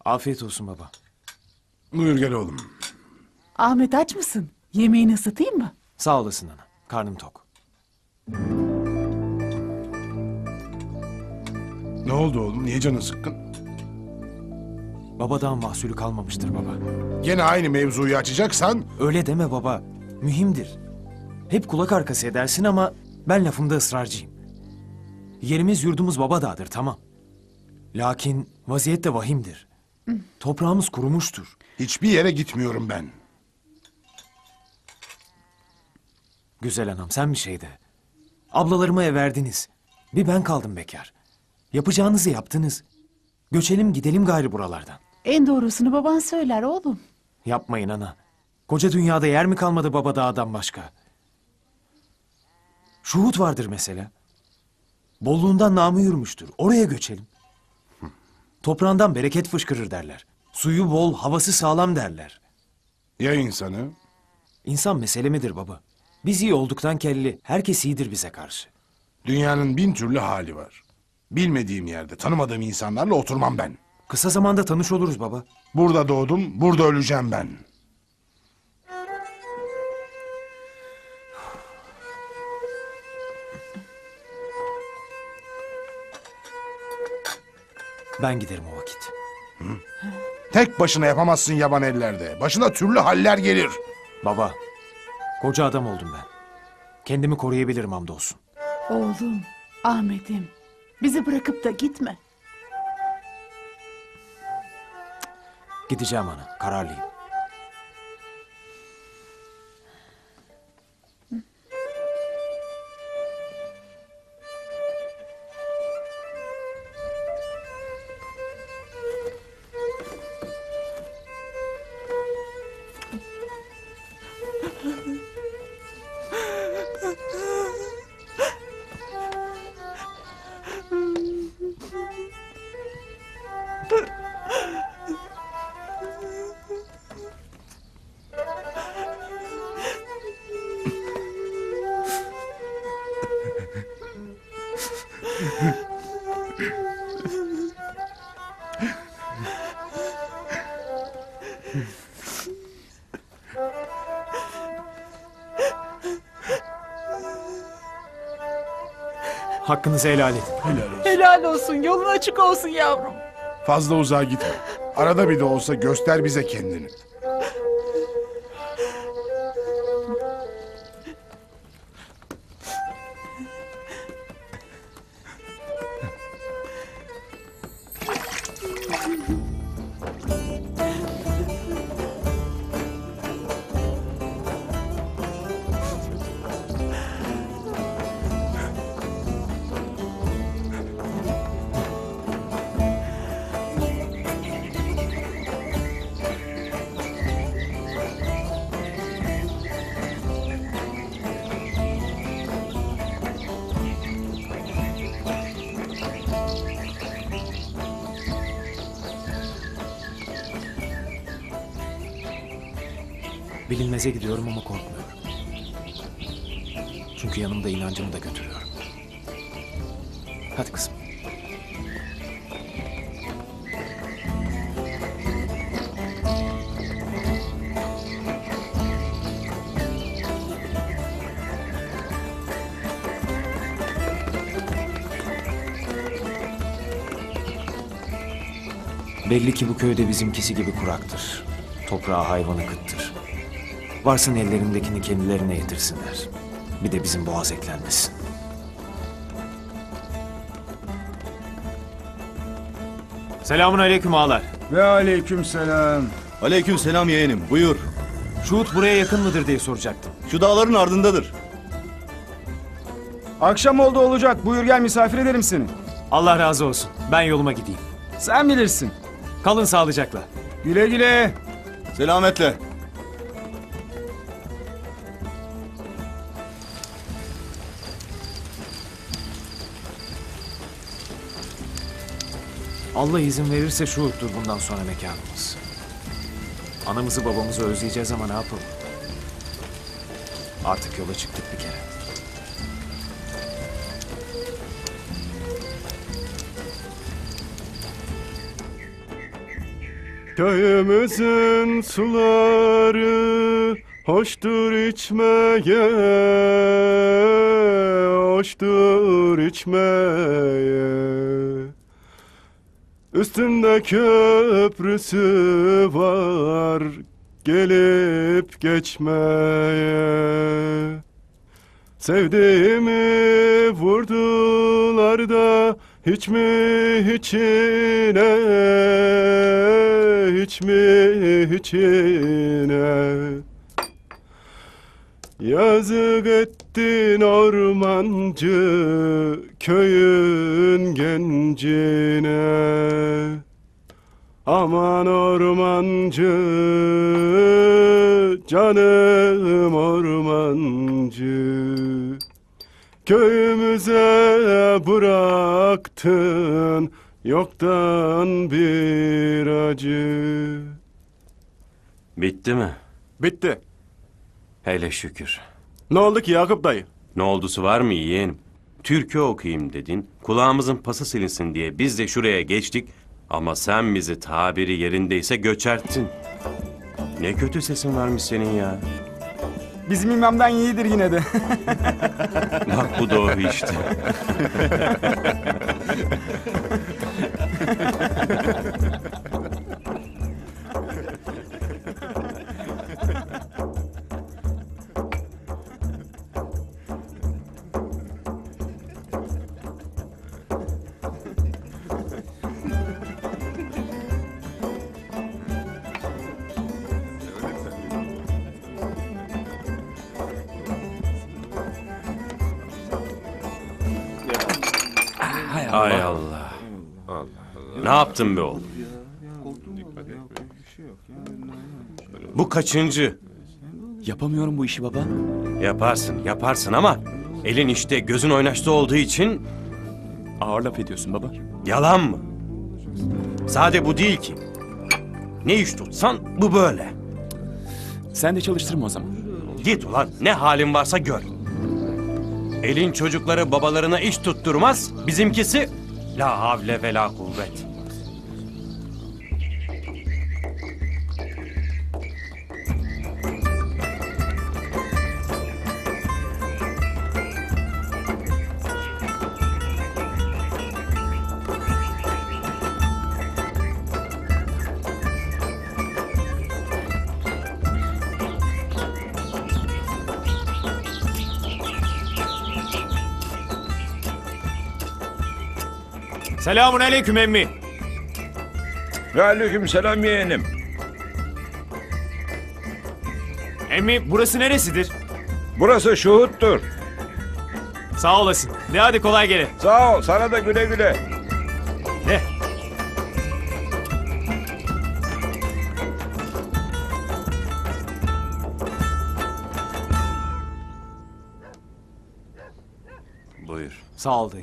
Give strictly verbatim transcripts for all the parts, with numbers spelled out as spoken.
Afiyet olsun baba. Buyur gel oğlum. Ahmet aç mısın? Yemeğini ısıtayım mı? Sağ olasın ana. Karnım tok. Ne oldu oğlum? Niye canın sıkkın? Babadan mahsulü kalmamıştır baba. Gene aynı mevzuyu açacaksan... Öyle deme baba. Mühimdir. Hep kulak arkası edersin ama ben lafımda ısrarcıyım. Yerimiz yurdumuz Babadağ'dır tamam. Lakin vaziyet de vahimdir. Toprağımız kurumuştur. Hiçbir yere gitmiyorum ben. Güzel anam sen bir şey de. Ablalarımı ev verdiniz. Bir ben kaldım bekar. Yapacağınızı yaptınız. Göçelim gidelim gayrı buralardan. En doğrusunu baban söyler oğlum. Yapmayın ana. Koca dünyada yer mi kalmadı Babadağ'dan başka? Şuhut vardır mesela. Bolluğundan namı yürümüştür. Oraya göçelim. Toprağından bereket fışkırır derler. Suyu bol, havası sağlam derler. Ya insanı? İnsan mesele midir baba? Biz iyi olduktan kelli, herkes iyidir bize karşı. Dünyanın bin türlü hali var. Bilmediğim yerde, tanımadığım insanlarla oturmam ben. Kısa zamanda tanış oluruz baba. Burada doğdum, burada öleceğim ben. Ben giderim o vakit. Tek başına yapamazsın yaban ellerde. Başına türlü haller gelir. Baba, koca adam oldum ben. Kendimi koruyabilirim hamdolsun. Oğlum, Ahmet'im. Bizi bırakıp da gitme. Gideceğim ana, kararlıyım. Hakkınızı helal edin. Helal olsun. Helal olsun, yolun açık olsun yavrum. Fazla uzağa gitme. Arada bir de olsa göster bize kendini. Bilinmeze gidiyorum ama korkmuyorum. Çünkü yanımda inancımı da götürüyorum. Hadi kızım. Belli ki bu köyde bizimkisi gibi kuraktır. Toprağı hayvanı kıttır. Varsın ellerindekini kendilerine yedirsinler. Bir de bizim boğaz eklenmesin. Selamun aleyküm ağalar. Ve aleykümselam. Aleykümselam yeğenim, buyur. Şuhut buraya yakın mıdır diye soracaktım. Şu dağların ardındadır. Akşam oldu olacak. Buyur gel misafir ederim seni. Allah razı olsun. Ben yoluma gideyim. Sen bilirsin. Kalın sağlıcakla. Güle güle. Selametle. Allah izin verirse Şuhut'tur bundan sonra mekanımız. Anamızı babamızı özleyeceğiz ama ne yapalım? Artık yola çıktık bir kere. Köyümüzün suları hoştur içmeye, hoştur içmeye. Üstünde köprüsü var, gelip geçmeye. Sevdiğimi vurdular da hiç mi hiçine, hiç mi hiçine. Yazık ettin ormancı köyün gencine. Aman ormancı, canım ormancı. Köyümüze bıraktın yoktan bir acı. Bitti mi? Bitti. Hele şükür. Ne oldu ki Yakup dayı? Ne oldusu var mı yeğenim? Türkü okuyayım dedin, kulağımızın pası silinsin diye biz de şuraya geçtik. Ama sen bizi tabiri yerindeyse göçerttin. Ne kötü sesin varmış senin ya. Bizim imamdan iyidir yine de. Bak bu doğru işte. Hay Allah. Ne yaptın be oğlum? Bu kaçıncı? Yapamıyorum bu işi baba. Yaparsın, yaparsın ama elin işte gözün oynaşta olduğu için Ağır laf ediyorsun baba. yalan mı? Sade bu değil ki. Ne iş tutsan bu böyle. Sen de çalıştırma o zaman. Git ulan ne halin varsa gör. Elin çocukları babalarına iş tutturmaz, bizimkisi la havle ve la kuvvet. Selamun aleyküm emmi. Ve aleyküm selam yeğenim. Emmi burası neresidir? Burası Şuhut'tur. Sağ olasın. De hadi kolay gele. Sağ ol, sana da güle güle. De. Buyur. Sağ ol dayı.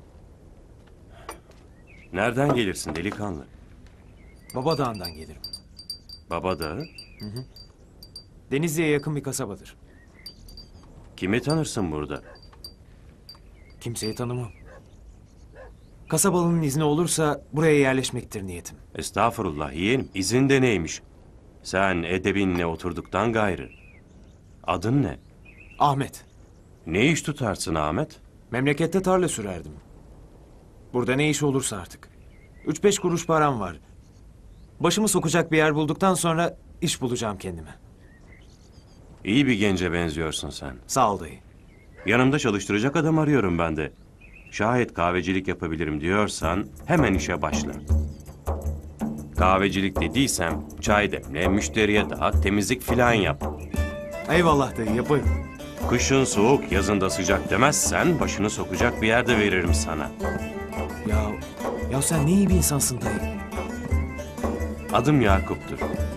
Nereden gelirsin delikanlı? Baba Dağı'ndan gelirim. Baba Dağı? Denizli'ye yakın bir kasabadır. Kimi tanırsın burada? Kimseyi tanımam. Kasabalının izni olursa buraya yerleşmektir niyetim. Estağfurullah yeğenim, izin de neymiş? Sen edebinle oturduktan gayrı. Adın ne? Ahmet. Ne iş tutarsın Ahmet? Memlekette tarla sürerdim. Burada ne iş olursa artık. Üç beş kuruş param var. Başımı sokacak bir yer bulduktan sonra iş bulacağım kendime. İyi bir gence benziyorsun sen. Sağ ol dayı. Yanımda çalıştıracak adam arıyorum ben de. Şayet kahvecilik yapabilirim diyorsan hemen işe başla. Kahvecilik dediysem çay demle, müşteriye dağıt, temizlik filan yap. Eyvallah dayı, yapayım. Kışın soğuk, yazında sıcak demezsen başını sokacak bir yerde veririm sana. Ya, ya sen ne iyi bir insansın dayı. Adım Yakup'tur.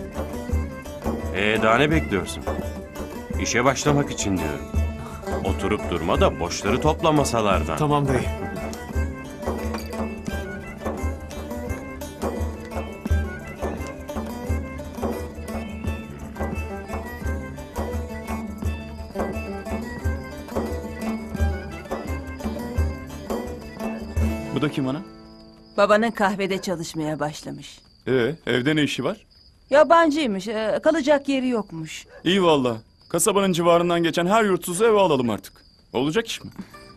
Ee daha ne bekliyorsun? İşe başlamak için diyorum. Oturup durma da boşları topla masalardan. Tamam dayı. Bu da kim ana? Babanın kahvede çalışmaya başlamış. Ee, evde ne işi var? Yabancıymış, e, kalacak yeri yokmuş. İyi valla. Kasabanın civarından geçen her yurtsuzu eve alalım artık. Olacak iş mi?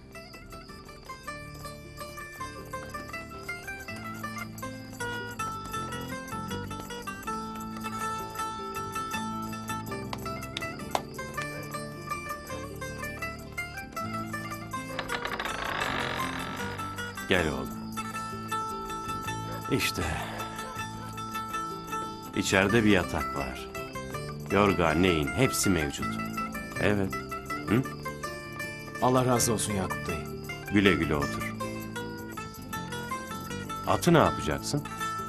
Gel oğlum. İşte. İçeride bir yatak var. Yorgan, neyin hepsi mevcut. Evet. Hı? Allah razı olsun Yakup dayı. Güle güle otur. Atı ne yapacaksın?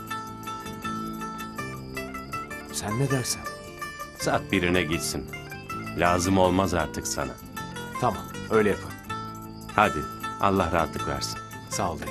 Sen ne dersen. Sat birine gitsin. Lazım olmaz artık sana. Tamam, öyle yaparım. Hadi, Allah rahatlık versin. Sağ ol dayı.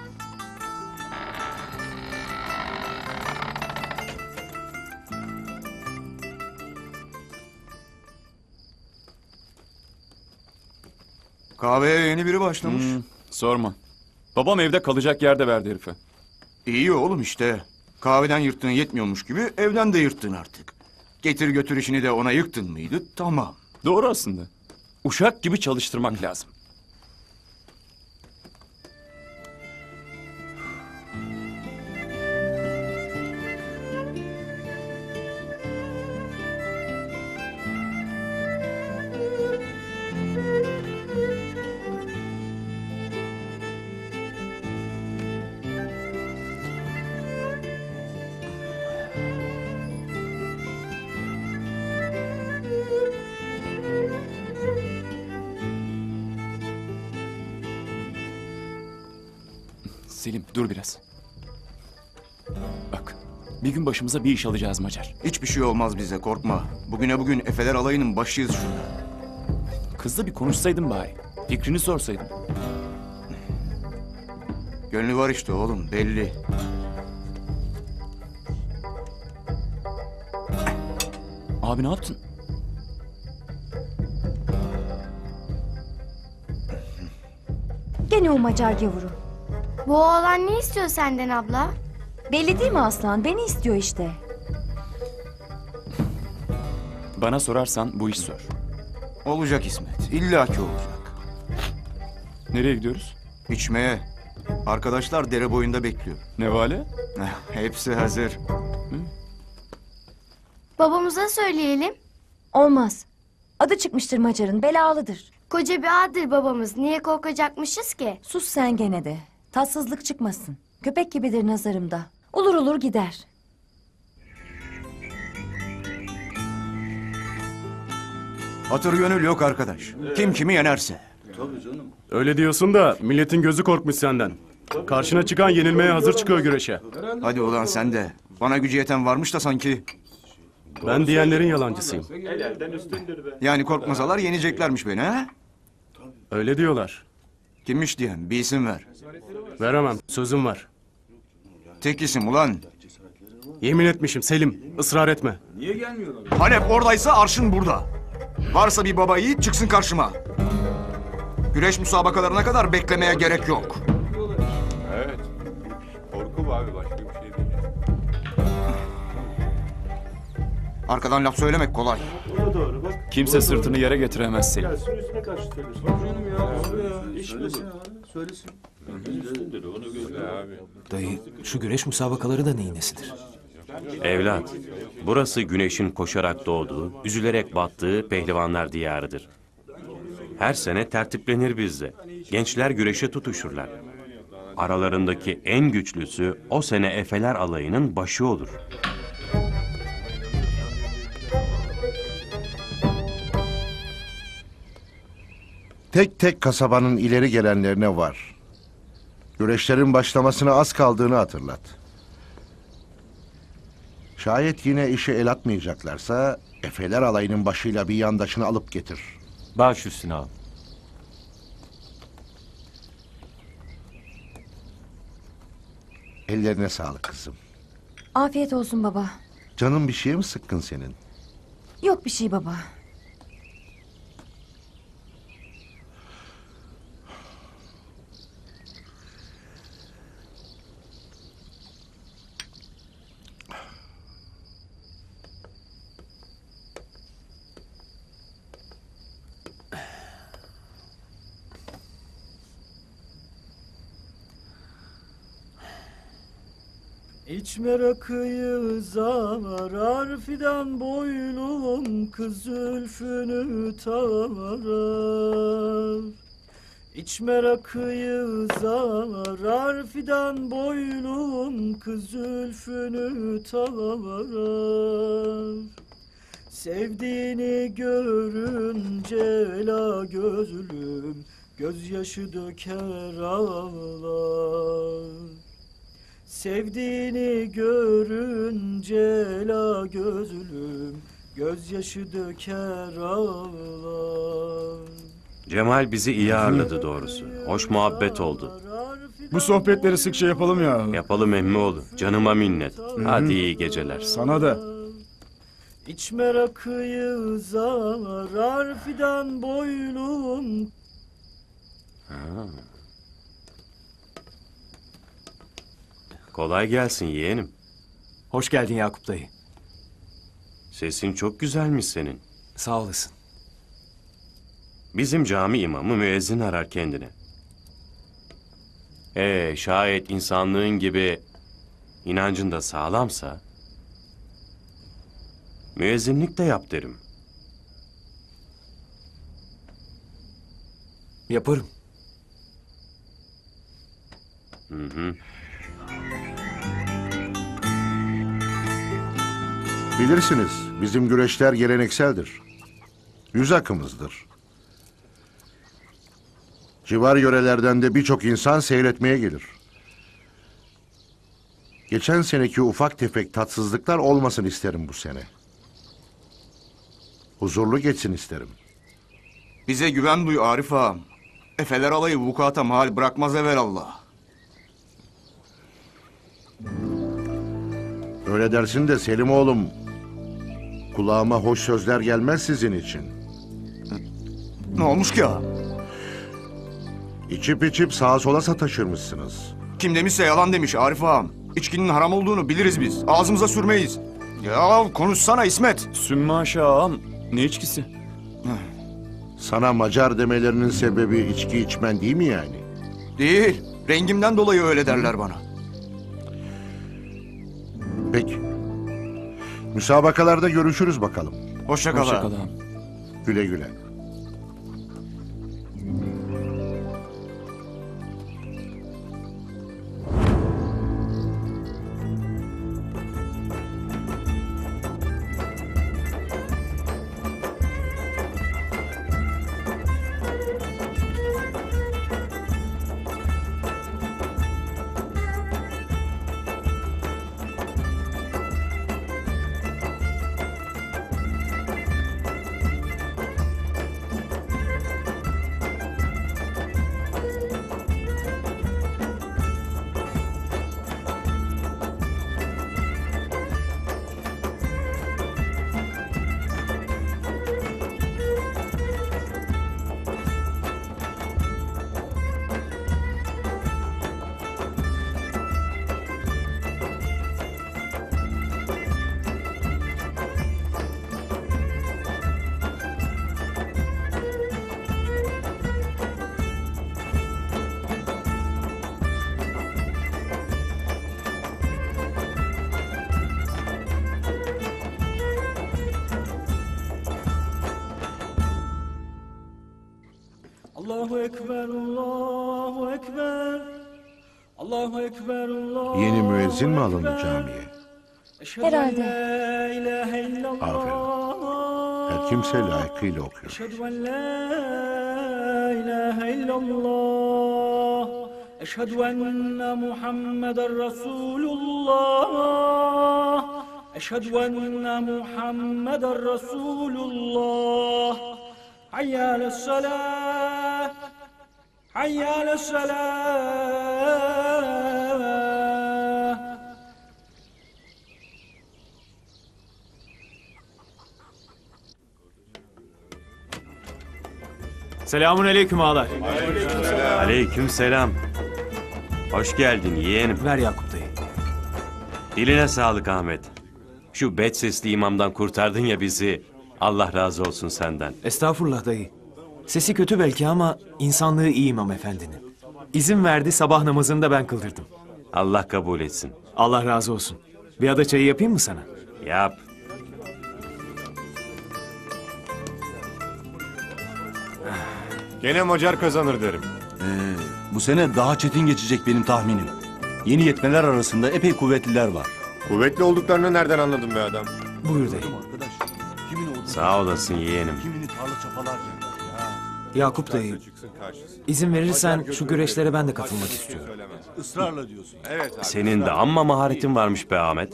Kahveye yeni biri başlamış. Hmm, sorma. Babam evde kalacak yerde verdi herife. İyi oğlum işte. Kahveden yırttığın yetmiyormuş gibi evden de yırttın artık. Getir götür işini de ona yıktın mıydı? Tamam. Doğru aslında. Uşak gibi çalıştırmak lazım. Selim dur biraz. Bak bir gün başımıza bir iş alacağız Macar. Hiçbir şey olmaz bize, korkma. Bugüne bugün Efeler alayının başıyız şurada. Kızla bir konuşsaydın bari. Fikrini sorsaydın. Gönlü var işte oğlum, belli. Abi ne yaptın? Gene o Macar gavuru. Bu oğlan ne istiyor senden abla? Belli değil mi Aslan? Beni istiyor işte. Bana sorarsan bu iş zor. Olacak İsmet, illaki olacak. Nereye gidiyoruz? İçmeye. Arkadaşlar dere boyunda bekliyor. Ne vale? Eh, hepsi hazır. Babamıza söyleyelim. Olmaz. Adı çıkmıştır Macar'ın, belalıdır. Koca bir ağadır babamız. Niye korkacakmışız ki? Sus sen gene de. Tatsızlık çıkmasın. Köpek gibidir nazarımda. Olur olur gider. Hatır gönül yok arkadaş. Kim kimi yenerse. Öyle diyorsun da milletin gözü korkmuş senden. Karşına çıkan yenilmeye hazır çıkıyor güreşe. Hadi ulan sen de. Bana gücü yeten varmış da sanki. Ben diyenlerin yalancısıyım. Yani korkmasalar yeneceklermiş beni ha? Öyle diyorlar. Kimmiş diyen, bir isim ver. Veremem, sözüm var. Tek isim ulan. Yemin etmişim Selim, ısrar etme. Halep oradaysa arşın burada. Varsa bir baba yiğit çıksın karşıma. Güreş müsabakalarına kadar beklemeye gerek yok. Evet. Korku abi başka bir şey değil. Arkadan laf söylemek kolay. Kimse sırtını yere getiremez Selim. Dayı, şu güreş müsabakaları da neyin nesidir? Evlat, burası güneşin koşarak doğduğu, üzülerek battığı pehlivanlar diyarıdır. Her sene tertiplenir bizde. Gençler güreşe tutuşurlar. Aralarındaki en güçlüsü o sene Efeler alayının başı olur. Tek tek kasabanın ileri gelenlerine var. Güreşlerin başlamasına az kaldığını hatırlat. Şayet yine işe el atmayacaklarsa Efeler alayının başıyla bir yandaşını alıp getir. Baş üstüne al. Ellerine sağlık kızım. Afiyet olsun baba. Canın bir şeye mi sıkkın senin? Yok bir şey baba. İçme rakıyı zarar, fidan boylum kız zülfünü tarar. İçme rakıyı zarar, fidan boylum kız zülfünü tarar. Sevdiğini görünce la gözlüm gözyaşı döker ağlar. Sevdiğini görünce la gözlüm gözyaşı döker ağlar. Cemal bizi iyi ağırladı doğrusu. Hoş muhabbet oldu. Bu sohbetleri sıkça yapalım ya. Yapalım Emmoğlu. Canıma minnet. Hadi iyi geceler. Sana da. İçme rakıyı zarar, fidan boylum. Ha. Kolay gelsin yeğenim. Hoş geldin Yakup dayı. Sesin çok güzelmiş senin. Sağ olasın. Bizim cami imamı müezzin arar kendine. Ee, şayet insanlığın gibi inancın da sağlamsa müezzinlik de yap derim. Yaparım. Hı hı. Bilirsiniz, bizim güreşler gelenekseldir. Yüz akımızdır. Civar yörelerden de birçok insan seyretmeye gelir. Geçen seneki ufak tefek tatsızlıklar olmasın isterim bu sene. Huzurlu geçsin isterim. Bize güven duy Arif ağam. Efeler alayı vukuata mahal bırakmaz evelallah. Öyle dersin de Selim oğlum, kulağıma hoş sözler gelmez sizin için. Ne olmuş ki ağam? İçip içip sağa sola sataşırmışsınız. Kim demişse yalan demiş Arif ağam. İçkinin haram olduğunu biliriz biz. Ağzımıza sürmeyiz. Ya konuşsana İsmet. Sümmaşa ağam. Ne içkisi? Sana Macar demelerinin sebebi içki içmen değil mi yani? Değil. Rengimden dolayı öyle derler bana. Peki. Müsabakalarda görüşürüz bakalım. Hoşça kal. Hoşça kal ağam. Güle güle. Allahu Ekber, Allahu Ekber. Allahu Ekber, Allahu Yeni müezzin mi alındı camiye? Herhalde. Aferin. Her kimse layıkıyla okuyor. Eşhedü en la ilahe illallah. Eşhedü enne Muhammeden Resulullah. Eşhedü enne Muhammeden Resulullah. Hayya alas-salah. Hayya alas-salah. Selamun aleyküm ağalar. Aleyküm selam. Hoş geldin yeğenim. Ver Yakup dayı. Diline sağlık Ahmet. Şu bet sesli imamdan kurtardın ya bizi. Allah razı olsun senden. Estağfurullah dayı. Sesi kötü belki ama insanlığı iyi imam efendinin. İzin verdi, sabah namazını da ben kıldırdım. Allah kabul etsin. Allah razı olsun. Bir ada çayı yapayım mı sana? Yap. Gene Macar kazanır derim. Ee, bu sene daha çetin geçecek benim tahminim. Yeni yetmeler arasında epey kuvvetliler var. Kuvvetli olduklarını nereden anladın be adam? Buyur dayı. Arkadaş, kimin olduğunu Sağ olasın yeğenim. kimini tarla çapalarken. Yakup dayı, Çıksın karşısına. izin verirsen şu güreşlere ben de katılmak istiyorum. Israrla diyorsun. Evet abi. Senin de amma maharetin varmış be Ahmet.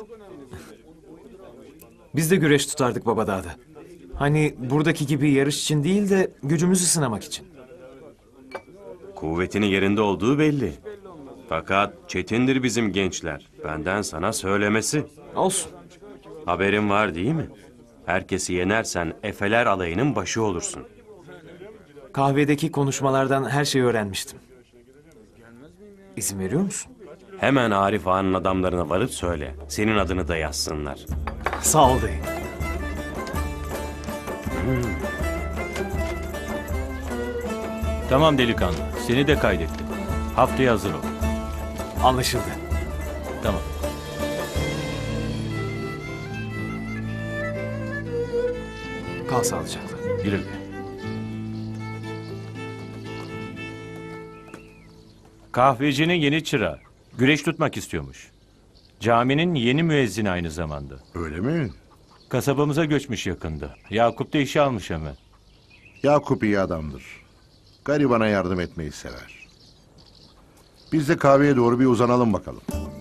Biz de güreş tutardık Babadağ'da. Hani buradaki gibi yarış için değil de gücümüzü sınamak için. Kuvvetinin yerinde olduğu belli. Fakat çetindir bizim gençler. Benden sana söylemesi. Olsun. Haberin var değil mi? Herkesi yenersen Efeler alayının başı olursun. Kahvedeki konuşmalardan her şeyi öğrenmiştim. İzin veriyor musun? Hemen Arif Ağa'nın adamlarına varıp söyle. Senin adını da yazsınlar. Sağ ol dayı. Tamam delikanlı. Seni de kaydettim. Haftaya hazır ol. Anlaşıldı. Tamam. Kal sağlıcakla. Güle güle. Kahvecinin yeni çırağı. Güreş tutmak istiyormuş. Caminin yeni müezzini aynı zamanda. Öyle mi? Kasabamıza göçmüş yakında. Yakup da işe almış hemen. Yakup iyi adamdır. Garibana yardım etmeyi sever. Biz de kahveye doğru bir uzanalım bakalım.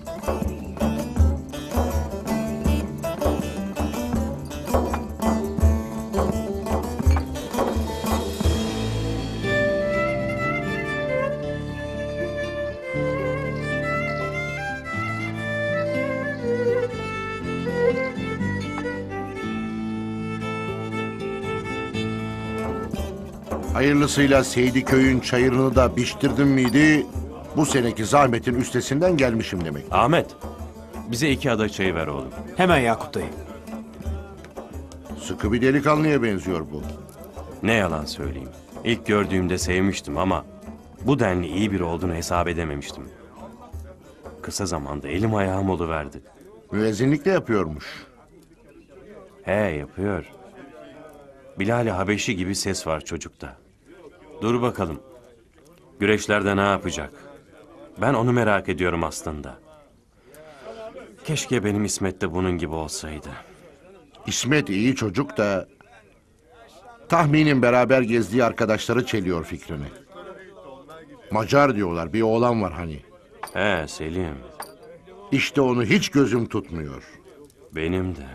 Hayırlısıyla Seydi köyün çayırını da biçtirdim miydi? Bu seneki zahmetin üstesinden gelmişim demek. Ahmet, bize iki ada çayı ver oğlum. Hemen Yakup dayı. Sıkı bir delikanlıya benziyor bu. Ne yalan söyleyeyim. İlk gördüğümde sevmiştim ama bu denli iyi biri olduğunu hesap edememiştim. Kısa zamanda elim ayağım oluverdi. Müezzinlik de yapıyormuş. He yapıyor. Bilal-i Habeşi gibi ses var çocukta. Dur bakalım. Güreşlerde ne yapacak? Ben onu merak ediyorum aslında. Keşke benim İsmet de bunun gibi olsaydı. İsmet iyi çocuk da... tahminim beraber gezdiği arkadaşları çeliyor fikrini. Macar diyorlar, bir oğlan var hani. He Selim. İşte onu hiç gözüm tutmuyor. Benim de.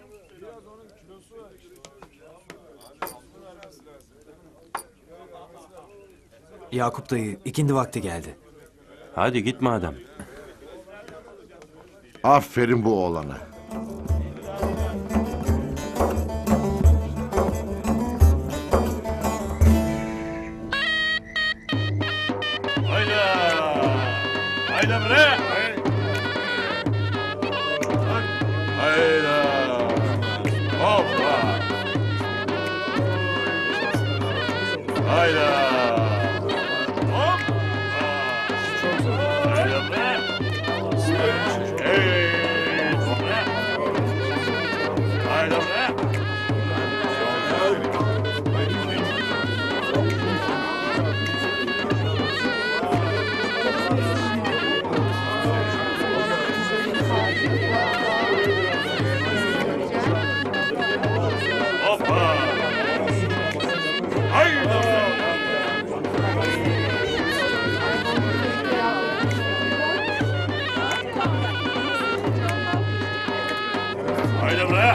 Yakup dayı, ikindi vakti geldi. Hadi git madem. Aferin bu oğlana. Hayda! Hayda bre! Hayda! Hoppa! Hayda! Hoppa! Hayda bre! Hey! Hayda bre! Hoppa! Hayda! Hayda bre!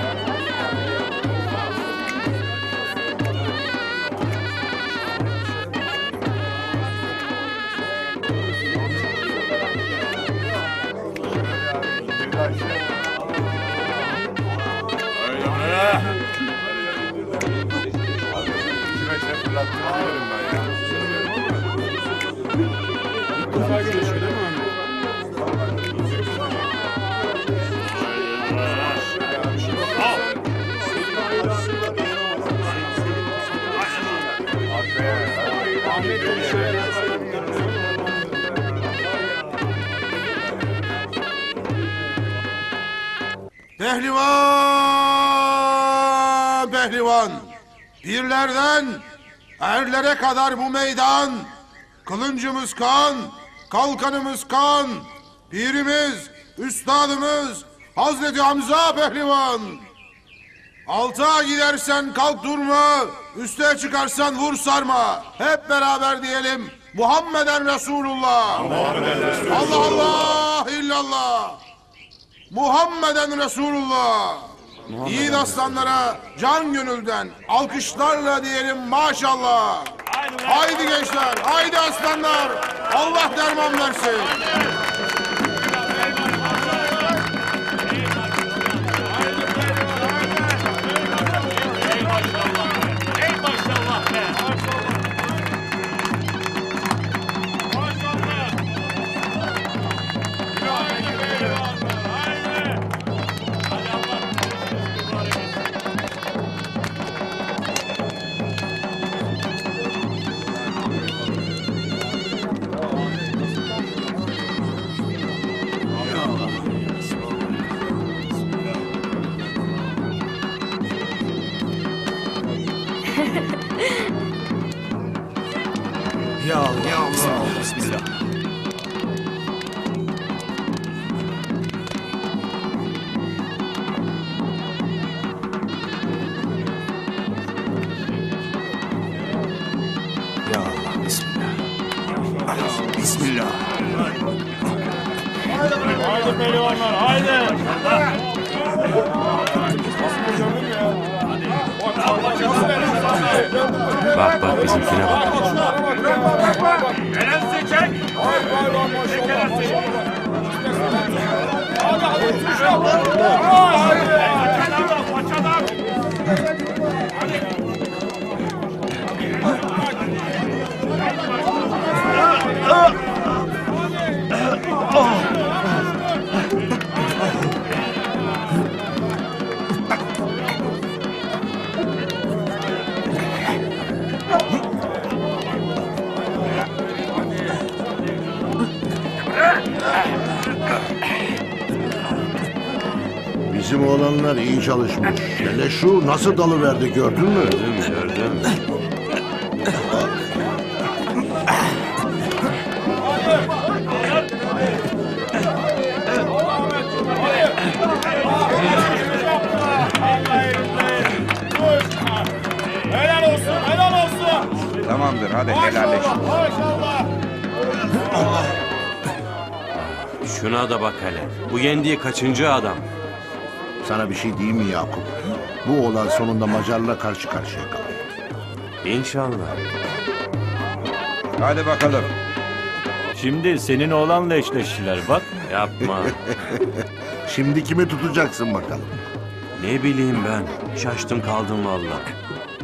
Hayda bre! Pehlivan, pehlivan. Pirlerden erlere kadar bu meydan. Kılıncımız kan, kalkanımız kan. Pirimiz, üstadımız Hazreti Hamza pehlivan. Alta gidersen kalk durma, üste çıkarsan vur sarma. Hep beraber diyelim Muhammeden Resulullah. Allah Allah illallah. Muhammeden Resulullah. Yiğit aslanlara can gönülden alkışlarla diyelim maşallah. Haydi gençler, haydi aslanlar. Allah derman versin. Ya Allah. Ya Allah. Bismillah. Ya Allah. Bismillah. Bismillah. Haydi pehlivanlar, haydi. Bak bak bizimkine bak. Elensi çek. Çek elensi. Bizim oğlanlar iyi çalışmış. Hele şu nasıl dalıverdi gördün mü? Gördüm gördüm. Helal olsun, helal olsun. Tamamdır hadi helalleşin. Maşallah. Şuna da bak hele. Bu yendiği kaçıncı adam? Sana bir şey diyeyim mi Yakup? Bu oğlan sonunda Macar'la karşı karşıya kaldı. İnşallah. Hadi bakalım. Şimdi senin oğlanla eşleştiler bak. Yapma. Şimdi kimi tutacaksın bakalım? Ne bileyim ben. Şaştım kaldım vallahi.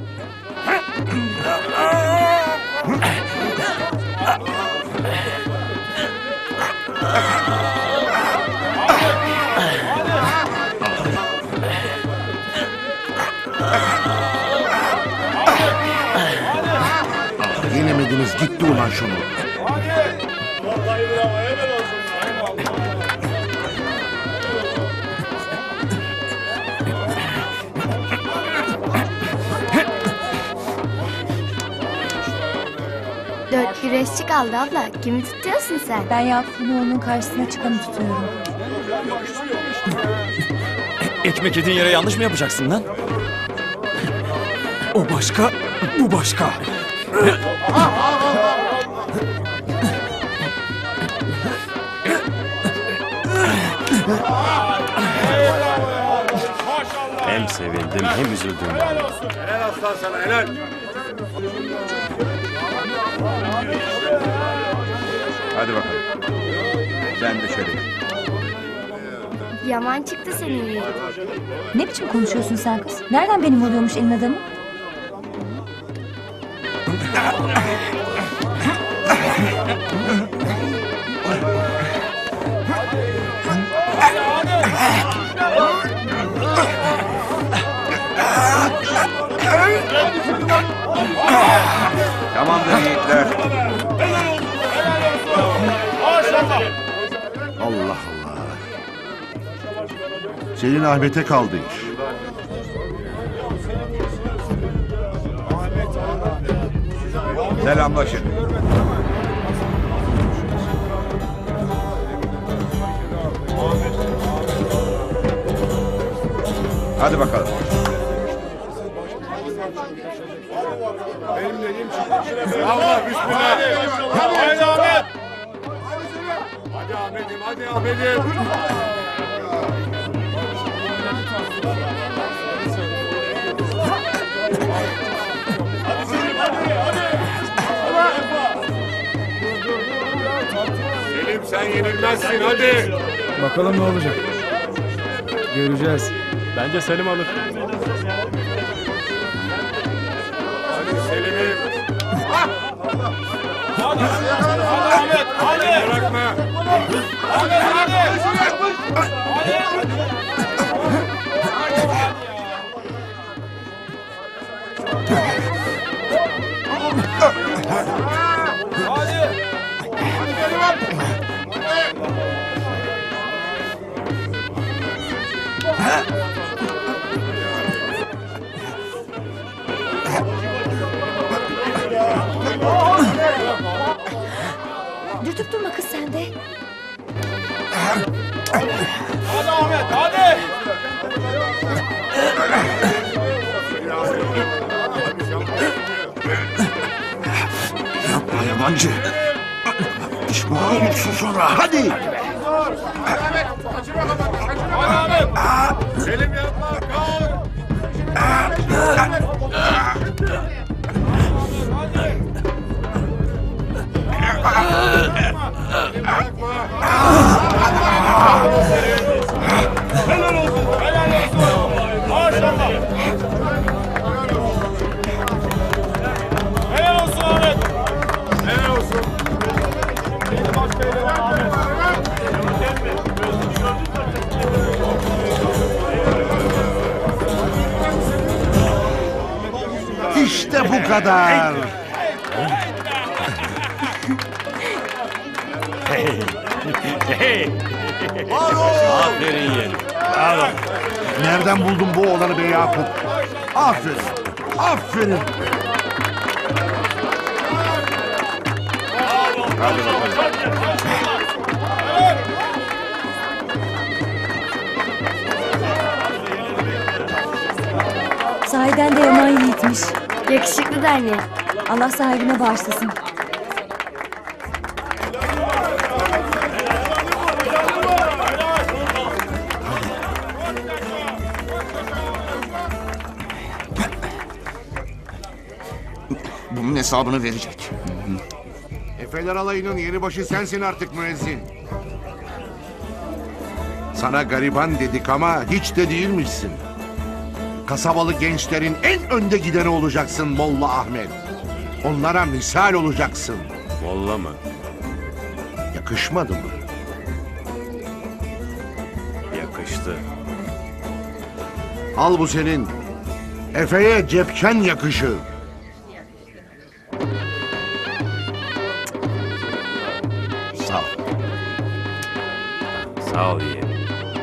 Yenemediniz gitti ulan şunu. Vallahi bravo, helal olsun. Dört güreşçi kaldı abla. Kimi tutuyorsun sen? Ben Yakup'un oğlunun karşısına çıkanı tutuyorum. Ekmek yediğin yere yanlış mı yapacaksın lan? O başka, bu başka. Hem sevindim hem üzüldüm. Helal aslan sana helal. Hadi bakalım. Sen de şöyle. Yaman çıktı senin yiğit. Ne biçim konuşuyorsun sen kız? Nereden benim oluyormuş elin adamı? Tamamdır yiğitler. Allah Allah. Senin Ahmet'e kaldı iş. Selamlaşın. Hadi bakalım. Allah bismillah. Hadi Ahmet. Hadi Ahmet'im, hadi Ahmet'im. Selim sen yenilmezsin hadi. Bakalım ne olacak. Göreceğiz. Bence Selim alır. Hadi Selim'im. Hadi Ahmet, hadi. Bırakma. Hadi, hadi. Dürtüp durma kız sen de. Hadi Ahmet, hadi. Yapma yabancı. Pişman olursun sonra. Hadi. Hadi Ahmet. Selim yapma, kalk. Helal olsun, helal olsun. Maşallah. Helal olsun Ahmet. Helal olsun. Beni başka yere ver Ahmet. İşte bu kadar. Aferin yeğenim. Nereden buldun bu oğlanı be Yakup? Aferin. Aferin. Hadi bakalım. Sahiden de yaman yiğitmiş. Yakışıklı da anne. Allah sahibine bağışlasın. Bunun hesabını verecek. Efeler alayının yeni başı sensin artık müezzin. Sana gariban dedik ama hiç de değilmişsin. Kasabalı gençlerin en önde gideni olacaksın Molla Ahmet. Onlara misal olacaksın. Molla mı? Yakışmadı mı? Yakıştı. Al bu senin. Efe'ye cepken yakışı. Sağ ol. Sağ ol yeğenim.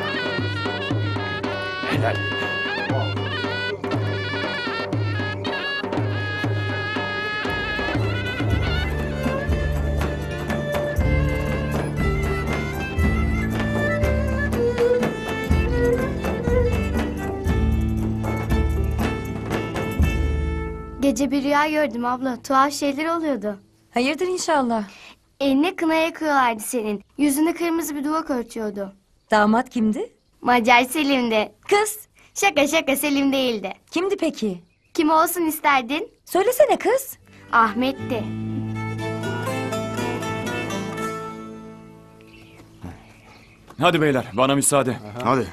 Helal. Gece bir rüya gördüm abla. Tuhaf şeyler oluyordu. Hayırdır inşallah. Eline kına yakıyorlardı senin. Yüzünü kırmızı bir duvak örtüyordu. Damat kimdi? Macar Selim'di. Kız. Şaka şaka Selim değildi. Kimdi peki? Kim olsun isterdin? Söylesene kız. Ahmet'ti. Hadi beyler bana müsaade. Hadi.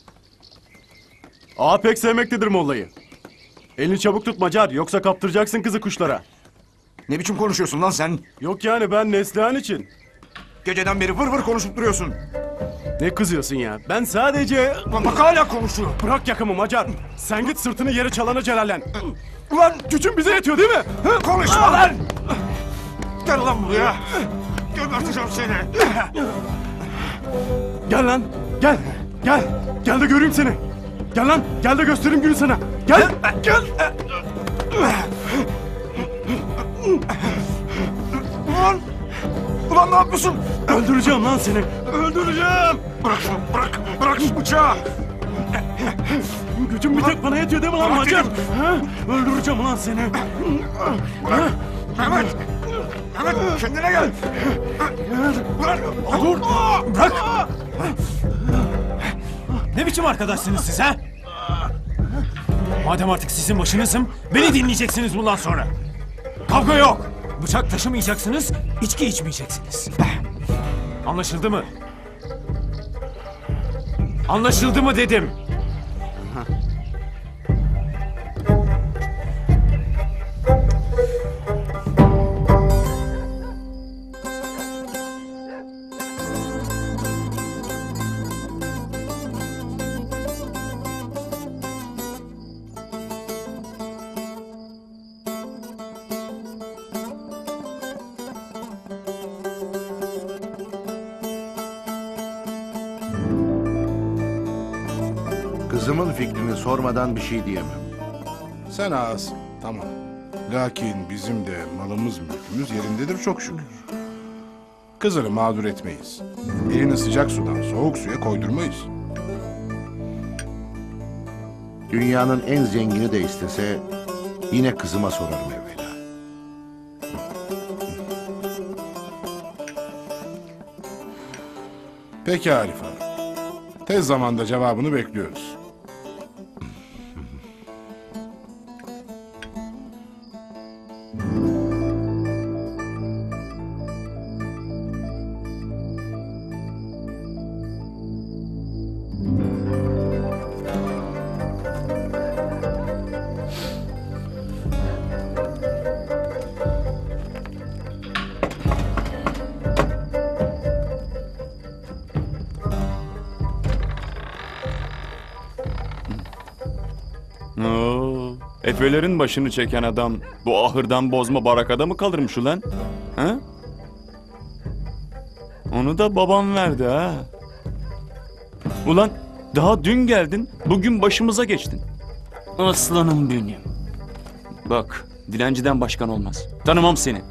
Ağa pek sevmektedir Molla'yı. Elini çabuk tut Macar, yoksa kaptıracaksın kızı kuşlara. Ne biçim konuşuyorsun lan sen? Yok yani, ben Neslihan için. Geceden beri vır vır konuşup duruyorsun. Ne kızıyorsun ya? Ben sadece... Lan bak hala konuşuyor. Bırak yakamı Macar. Sen git sırtını yere çalana celallen. Ulan gücün bize yetiyor değil mi? Hı? Konuşma lan! Gel lan buraya. Geberteceğim seni. Gel lan, gel, gel. Gel de göreyim seni. Gel lan. Gel de göstereyim günü sana. Gel. Gel. Ulan! Ulan ne yapıyorsun? Öldüreceğim lan seni. Öldüreceğim. Bırak şunu, bırak. Bırak şu bıçağı. Gücüm bir tek bana yetiyor değil mi lan Bırak Macar? dedim. Ha? Öldüreceğim lan seni. Bırak. Mehmet. Mehmet kendine gel. Bırak. Dur. Bırak. Ne biçim arkadaşsınız siz ha? Madem artık sizin başınızım, beni dinleyeceksiniz bundan sonra. Kavga yok. Bıçak taşımayacaksınız, içki içmeyeceksiniz. Anlaşıldı mı? Anlaşıldı mı dedim. Kızımın fikrini sormadan bir şey diyemem. Sen ağasın, tamam. Lakin bizim de malımız mülkümüz yerindedir çok şükür. Kızını mağdur etmeyiz. Elini sıcak sudan soğuk suya koydurmayız. Dünyanın en zengini de istese yine kızıma sorarım evvela. Peki Arif abi. Tez zamanda cevabını bekliyoruz. Oo, Efelerin başını çeken adam bu ahırdan bozma barakada mı kalırmış ulan? Ha? Onu da babam verdi ha. Ulan daha dün geldin, bugün başımıza geçtin. Aslanım benim. Bak, dilenciden başkan olmaz. Tanımam seni.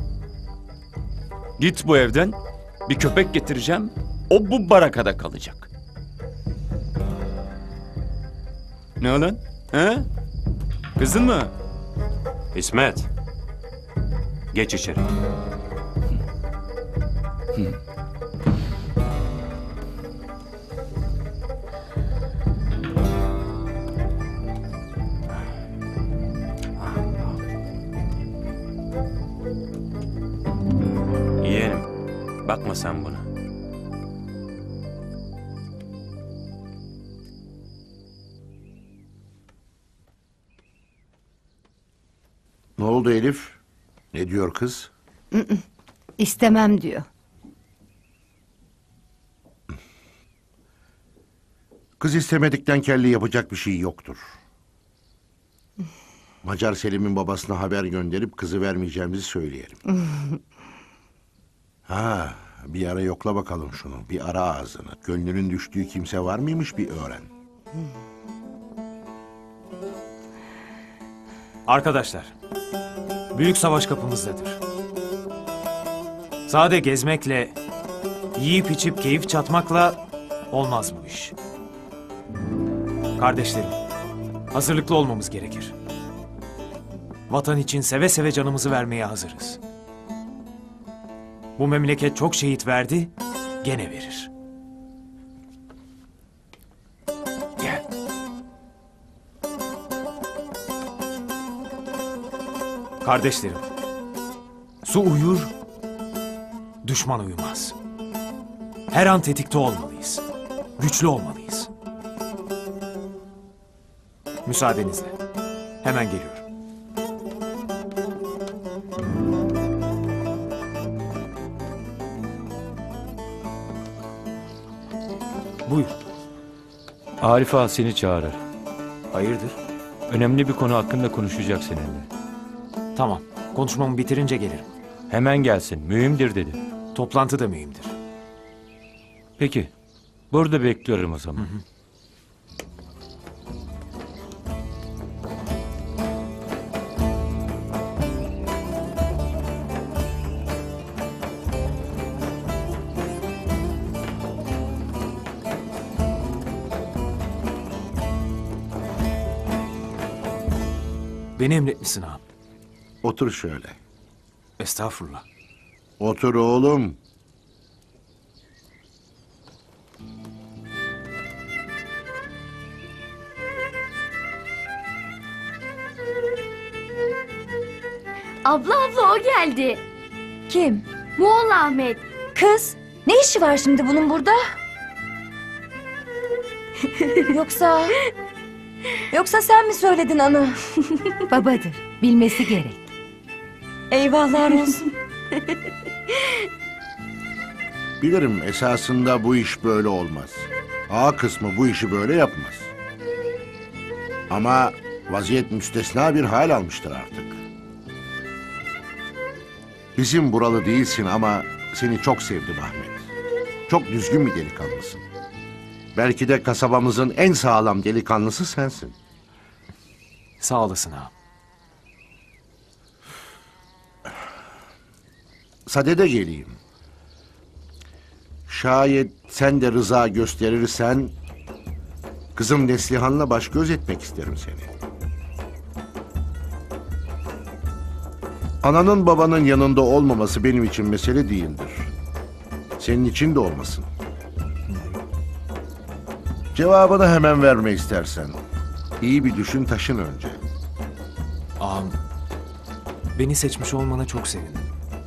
Git bu evden, bir köpek getireceğim, o bu barakada kalacak. Ne lan? He? Kızın mı? İsmet. Geç içeri. Yeğenim, bakma sen buna. Ne oldu Elif? Ne diyor kız? İstemem diyor. Kız istemedikten kelli yapacak bir şey yoktur. Macar Selim'in babasına haber gönderip kızı vermeyeceğimizi söyleyelim. Ha, bir ara yokla bakalım şunu. Bir ara ağzını. Gönlünün düştüğü kimse var mıymış bir öğren. Arkadaşlar, büyük savaş kapımızdadır. Sade gezmekle, yiyip içip keyif çatmakla olmaz bu iş. Kardeşlerim, hazırlıklı olmamız gerekir. Vatan için seve seve canımızı vermeye hazırız. Bu memleket çok şehit verdi, gene verir. Gel. Kardeşlerim, su uyur, düşman uyumaz. Her an tetikte olmalıyız. Güçlü olmalıyız. Müsaadenizle. Hemen geliyorum. Buyur. Arif Ağa seni çağırır. Hayırdır? Önemli bir konu hakkında konuşacak seninle. Tamam. Konuşmamı bitirince gelirim. Hemen gelsin. Mühimdir dedi. Toplantı da mühimdir. Peki. Burada bekliyorum o zaman. Hı hı. Beni emretmişsin ağam. Otur şöyle. Estağfurullah. Otur oğlum. Abla abla o geldi. Kim? Moğol Ahmet. Kız. Ne işi var şimdi bunun burada? Yoksa... Yoksa sen mi söyledin ana? Babadır. Bilmesi gerek. Eyvahlar olsun. Bilirim esasında bu iş böyle olmaz. A kısmı bu işi böyle yapmaz. Ama vaziyet müstesna bir hal almıştır artık. Bizim buralı değilsin ama seni çok sevdim Ahmet. Çok düzgün bir delikanlısın. Belki de kasabamızın en sağlam delikanlısı sensin. Sağ olasın ağam. Sadede geleyim. Şayet sen de rıza gösterirsen... ...kızım Neslihan'la baş göz etmek isterim seni. Ananın babanın yanında olmaması benim için mesele değildir. Senin için de olmasın. Cevabını hemen verme istersen. İyi bir düşün taşın önce. Ağam, beni seçmiş olmana çok sevindim.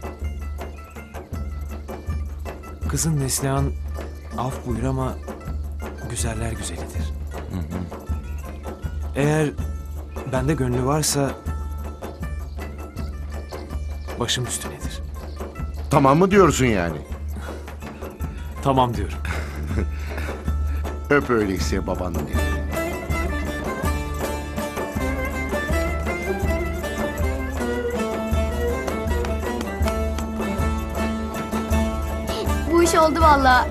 Kızın Neslihan af buyur ama güzeller güzelidir. Eğer bende gönlü varsa başım üstünedir. Tamam mı diyorsun yani? Tamam diyorum. Öp öyleyse babanın elini. Bu iş oldu vallahi.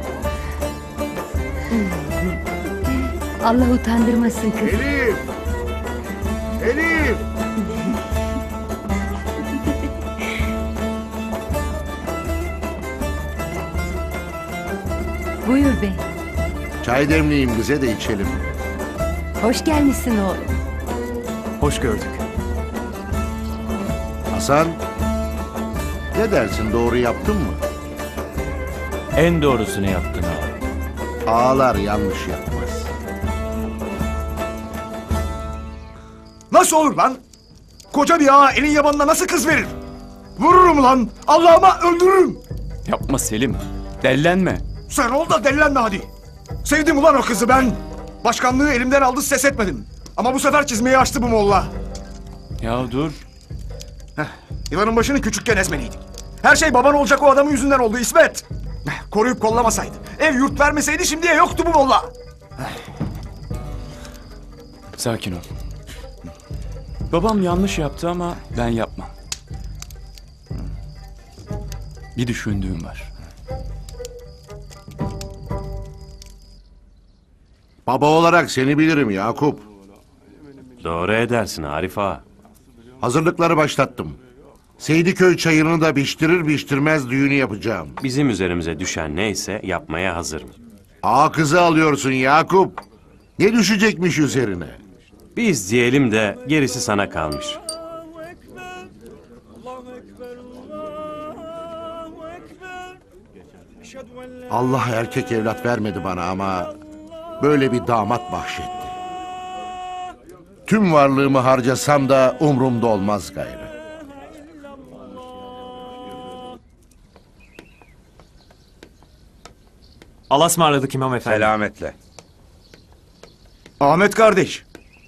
Allah utandırmasın kız. Elif! Elif! Buyur bey. Çay demleyeyim bize de içelim. Hoş gelmişsin oğlum. Hoş gördük. Hasan, ne dersin doğru yaptın mı? En doğrusunu yaptın ağam. Ağalar yanlış yapmaz. Nasıl olur lan? Koca bir ağa elin yabanına nasıl kız verir? Vururum lan! Allah'ıma öldürürüm! Yapma Selim. Dellenme. Sen ol da delilenme hadi. Sevdim ulan o kızı ben. Başkanlığı elimden aldı ses etmedim. Ama bu sefer çizmeyi açtı bu molla. Ya dur. Heh, yılanın başını küçükken ezmeliydik. Her şey baban olacak o adamın yüzünden oldu İsmet. Heh, koruyup kollamasaydı, ev yurt vermeseydi şimdiye yoktu bu molla. Sakin ol. Babam yanlış yaptı ama ben yapmam. Bir düşündüğüm var. Baba olarak seni bilirim Yakup. Doğru edersin Arif ağa. Hazırlıkları başlattım. Seydiköy çayırını da biçtirir biçtirmez düğünü yapacağım. Bizim üzerimize düşen neyse yapmaya hazırım. Ağa kızı alıyorsun Yakup. Ne düşecekmiş üzerine? Biz diyelim de gerisi sana kalmış. Allah erkek evlat vermedi bana ama böyle bir damat bahşetti. Tüm varlığımı harcasam da umrumda olmaz gayrı. Allah'a ısmarladık İmam Efendi. Selametle. Ahmet kardeş.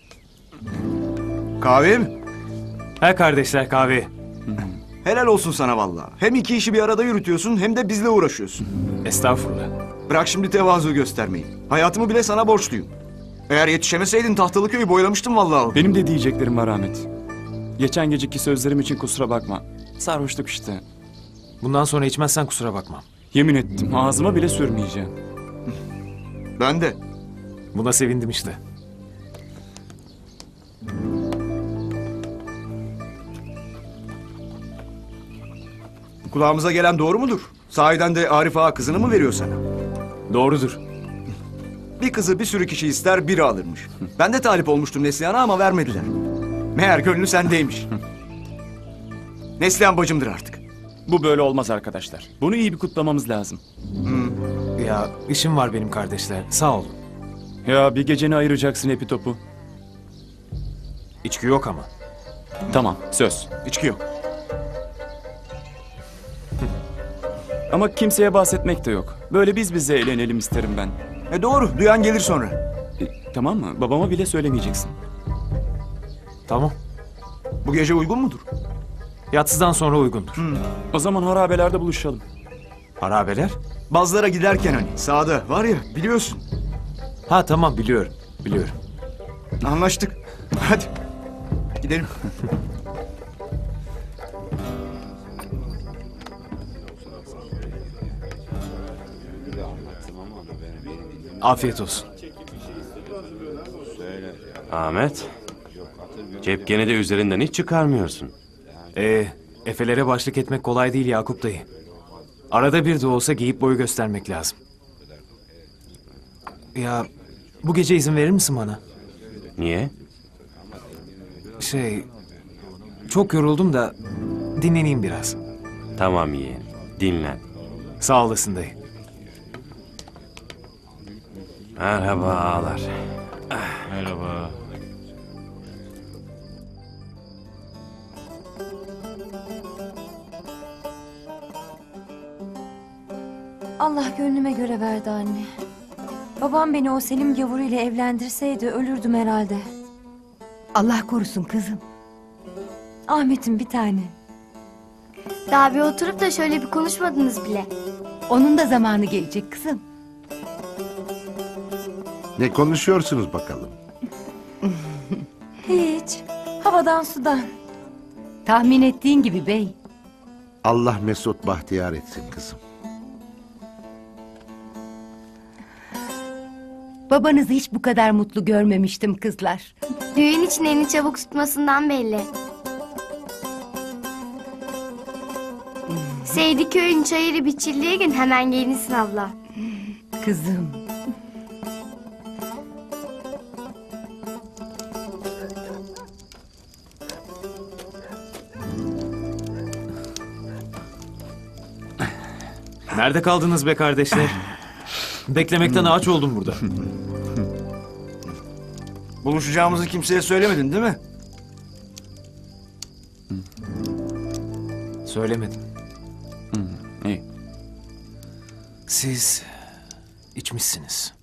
Kahve mi? He kardeşler kahve. Helal olsun sana vallahi. Hem iki işi bir arada yürütüyorsun hem de bizle uğraşıyorsun. Estağfurullah. Bırak şimdi tevazu göstermeyi. Hayatımı bile sana borçluyum. Eğer yetişemeseydin tahtalı köyü boylamıştım vallahi. Benim de diyeceklerim var Ahmet. Geçen geceki sözlerim için kusura bakma. Sarhoşluk işte. Bundan sonra içmezsen kusura bakmam. Yemin ettim ağzıma bile sürmeyeceğim. Ben de. Buna sevindim işte. Kulağımıza gelen doğru mudur? Sahiden de Arif Ağa kızını mı veriyor sana? Doğrudur. Bir kızı bir sürü kişi ister biri alırmış. Ben de talip olmuştum Neslihan'a ama vermediler. Meğer gönlü sendeymiş. Neslihan bacımdır artık. Bu böyle olmaz arkadaşlar. Bunu iyi bir kutlamamız lazım. Ya işim var benim kardeşler. Sağ olun. Ya bir geceni ayıracaksın Epi Topu. İçki yok ama. Tamam, söz. İçki yok. Ama kimseye bahsetmek de yok. Böyle biz bize eğlenelim isterim ben. E doğru, duyan gelir sonra. E, tamam mı? Babama bile söylemeyeceksin. Tamam. Bu gece uygun mudur? Yatsıdan sonra uygundur. O zaman harabelerde buluşalım. Harabeler? Bazılara giderken hani sağda var ya, biliyorsun. Ha tamam, biliyorum. Biliyorum. Anlaştık. Hadi. Gidelim. Afiyet olsun. Ahmet, cepkeni de üzerinden hiç çıkarmıyorsun. Ee, Efelere başlık etmek kolay değil Yakup dayı. Arada bir de olsa giyip boyu göstermek lazım. Ya bu gece izin verir misin bana? Niye? Şey, çok yoruldum da dinleneyim biraz. Tamam yeğen, dinlen. Sağ olasın dayı. Merhaba ağalar. Merhaba. Allah gönlüme göre verdi anne. Babam beni o Selim gavuruyla evlendirseydi ölürdüm herhalde. Allah korusun kızım. Ahmet'im bir tane. Daha bir oturup da şöyle bir konuşmadınız bile. Onun da zamanı gelecek kızım. Ne konuşuyorsunuz bakalım? Hiç. Havadan sudan. Tahmin ettiğin gibi bey. Allah mesut bahtiyar etsin kızım. Babanızı hiç bu kadar mutlu görmemiştim kızlar. Düğün için elini çabuk tutmasından belli. Seydi köyün çayırı biçildiği gün hemen gelirsin abla. Kızım. Nerede kaldınız be kardeşler? Beklemekten ağaç oldum burada. Buluşacağımızı kimseye söylemedin değil mi? Söylemedim. İyi. Siz içmişsiniz.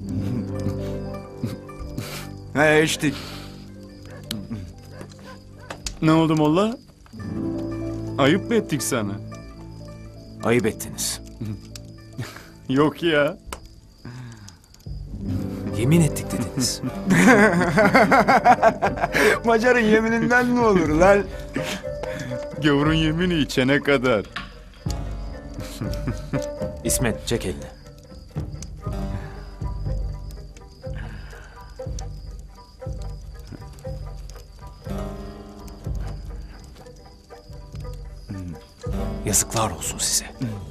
He içtik. Ne oldu Molla? Ayıp mı ettik sana? Ayıp ettiniz. Yok ya. Yemin ettik dediniz. Macar'ın yemininden mi olur lan? Gavurun yemini içene kadar. İsmet çek elini. Yazıklar olsun size.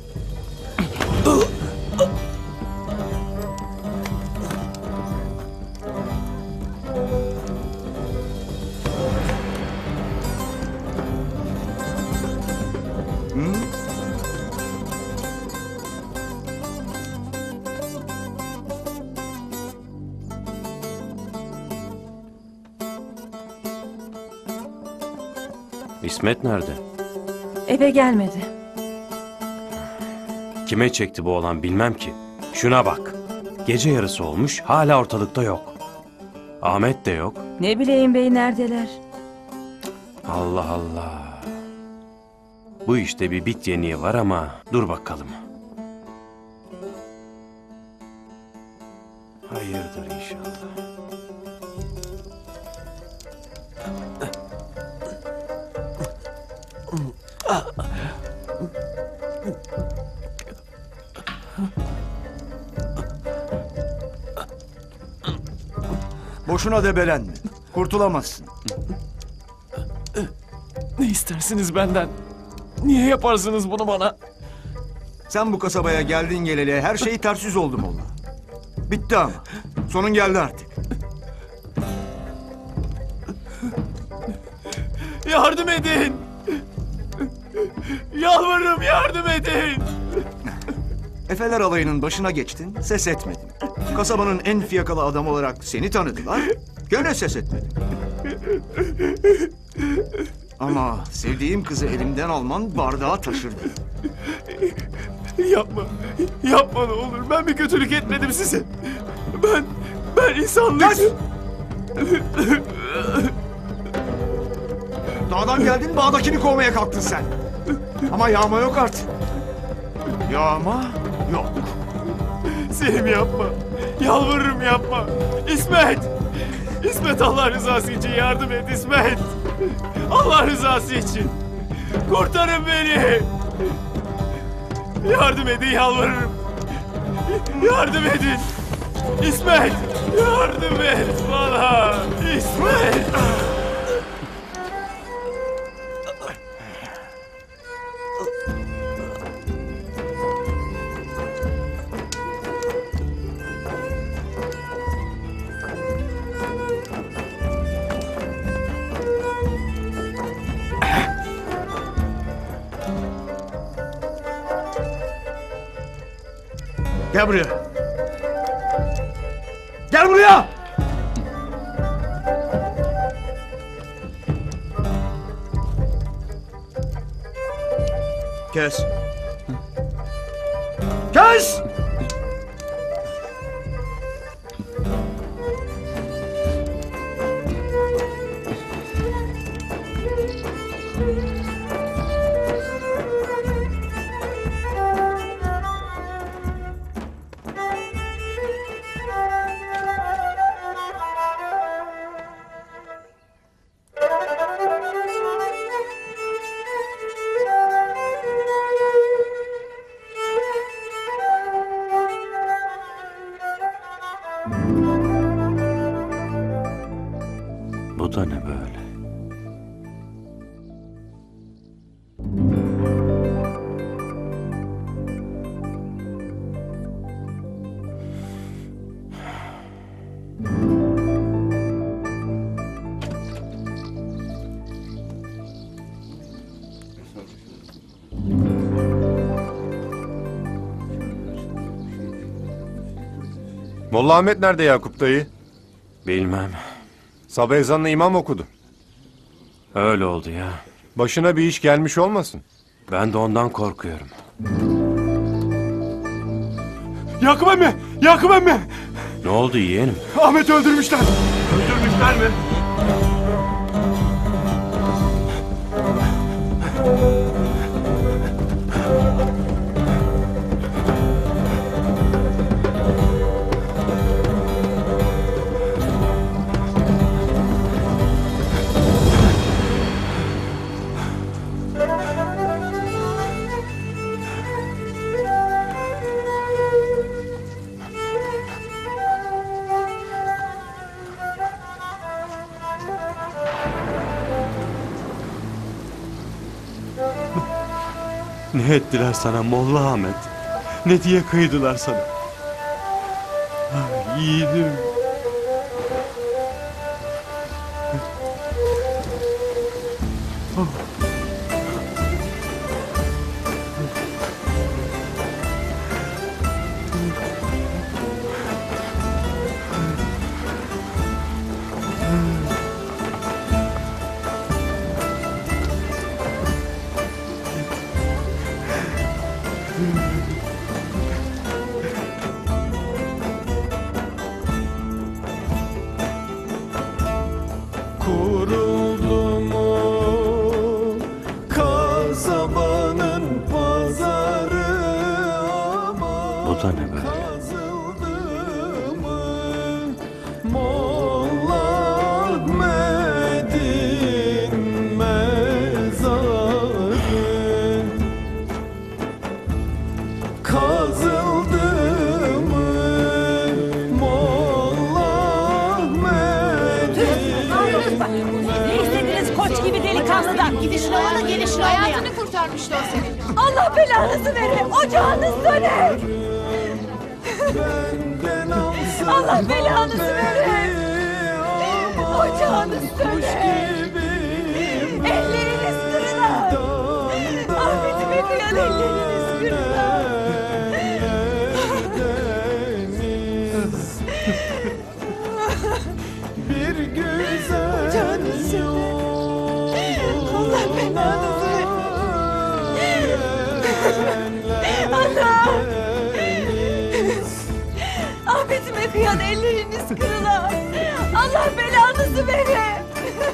İsmet nerede? Eve gelmedi. Kime çekti bu olan bilmem ki. Şuna bak. Gece yarısı olmuş, hala ortalıkta yok. Ahmet de yok. Ne bileyim bey neredeler? Allah Allah. Bu işte bir bit yeniği var ama dur bakalım. Hayırdır inşallah. Boşuna debelenme. Kurtulamazsın. Ne istersiniz benden? Niye yaparsınız bunu bana? Sen bu kasabaya geldiğin geleli her şey ters yüz oldu Molla. Bitti ama. Sonun geldi artık. Yardım edin! Yalvarırım yardım edin! Efeler alayının başına geçtin, ses etmedin. Kasabanın en fiyakalı adamı olarak seni tanıdılar, gene ses etmedin. Ama sevdiğim kızı elimden alman bardağı taşırdı. Yapma, yapma ne olur. Ben bir kötülük etmedim size. Ben, ben insanlık... Kes! Dağdan geldin, bağdakini kovmaya kalktın sen. Ama yağma yok artık. Yağma yok. Selim yapma. Yalvarırım yapma. İsmet! İsmet Allah rızası için yardım et İsmet! Allah rızası için! Kurtarın beni! Yardım edin yalvarırım! Yardım edin! İsmet! Yardım et bana! İsmet! Gel buraya. Gel buraya! Kes. Kes! Bu da ne böyle? Molla Ahmet nerede Yakup dayı? Bilmem. Sabah ezanına imam okudu. Öyle oldu ya. Başına bir iş gelmiş olmasın? Ben de ondan korkuyorum. Yakup emmi! Yakup emmi! Ne oldu yeğenim? Ahmet'i öldürmüşler! Öldürmüşler mi? Ne ettiler sana Molla Ahmet? Ne diye kıydılar sana? Ah, yiğidim. Kuruldu mu kasabanın pazarı ama Bu da ne böyle? kazıldı mı Molla Ahmet'in mezarı kazıldı mı Molla Ahmet'in Ne istediniz koç gibi delikanlıdan? Gidişin olana gelişin olmaya. Hayatını kurtarmıştı o senin. Allah belanızı verir. Ocağınız söner. Allah belanızı verir. Ocağınız söner. bir güzel Allah belanızı Allah! Ahmet'ime kıyan elleriniz kırılar. Allah belanızı vere.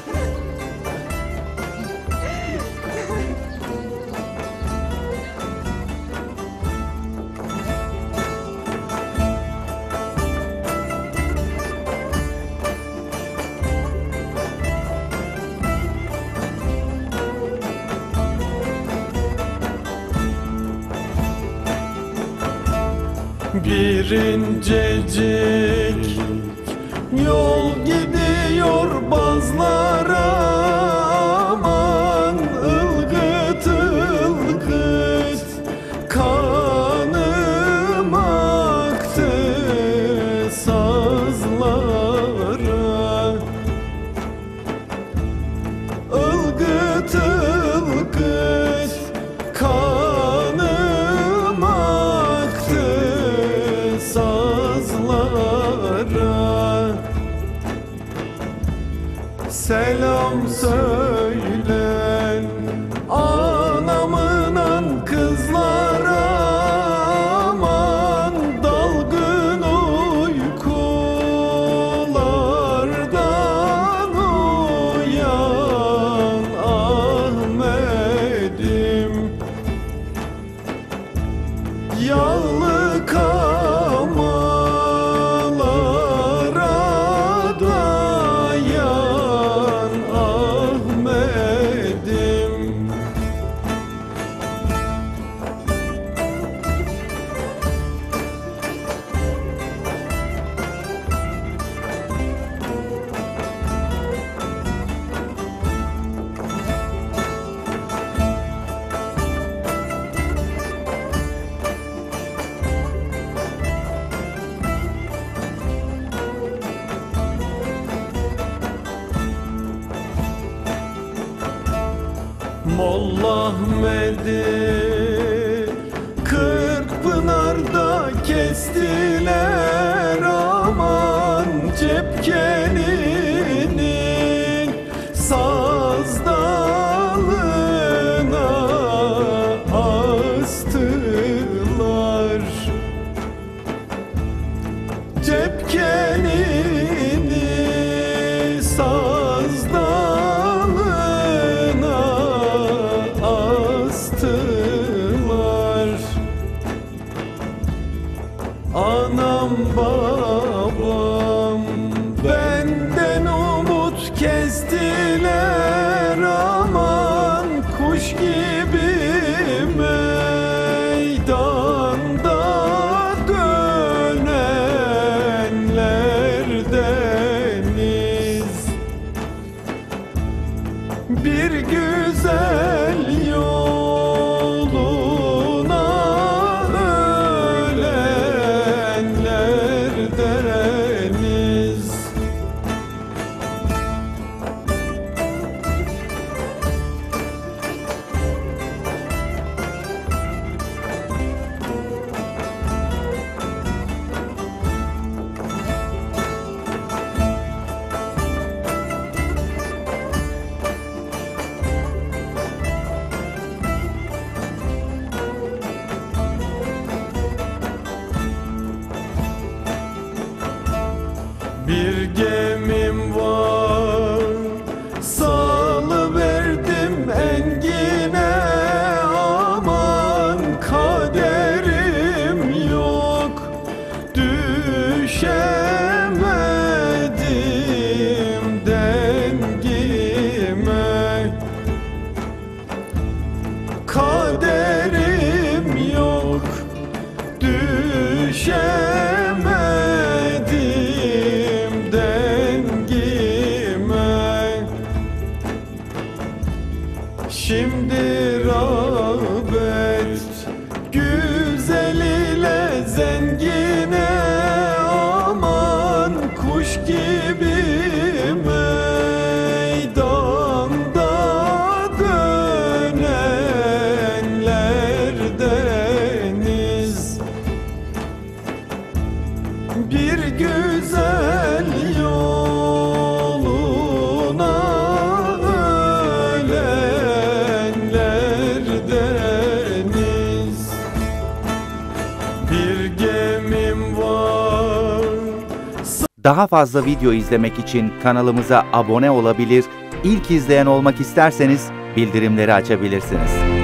Bir incecik yol gidiyor bazlara, aman ılgıt ılgıt kanım aktı sazlara. Ilgıt ılgıt kanım aktı sazlara. Selam söyle anamın kızlara, aman dalgın uykulardan uyan Ahmet'im. Yağlı kamalara dayan Ahmet'im. Molla Ahmet'i Kırkpınar'da kestiler, aman cepkenini saz dalına astılar. Cepkenini saz dalına astılar. Anam babam benden umut kestiler, aman kuş gibi meydanda dönenlerdeniz. Bir güzel yoluna ölenlerdeniz. Bir gemim var, salıverdim engine, aman kaderim yok, düşemedim dengime. Kaderim yok, düşemedim dengime. Şimdi rağbet güzel ile zengine, aman kuş gibi meydanda dönenlerdeniz. Bir güzel yol Daha fazla video izlemek için kanalımıza abone olabilir, ilk izleyen olmak isterseniz bildirimleri açabilirsiniz.